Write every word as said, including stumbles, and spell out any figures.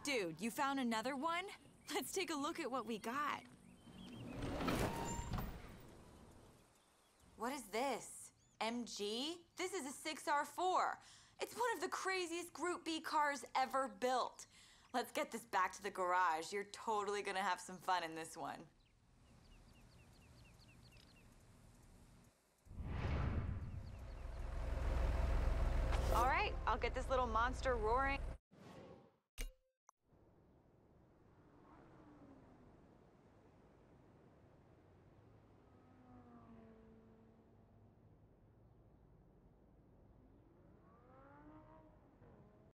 Dude, you found another one? Let's take a look at what we got. What is this? M G? This is a six R four. It's one of the craziest Group B cars ever built. Let's get this back to the garage. You're totally gonna have some fun in this one. All right, I'll get this little monster roaring.